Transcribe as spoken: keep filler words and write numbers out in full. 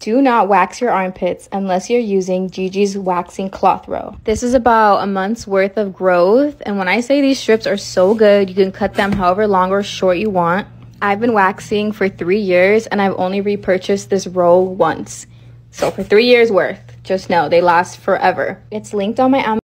Do not wax your armpits unless you're using GiGi's waxing cloth row. This is about a month's worth of growth, and when I say these strips are so good, you can cut them however long or short you want. I've been waxing for three years and I've only repurchased this row once. So for three years worth, just know they last forever. It's linked on my Amazon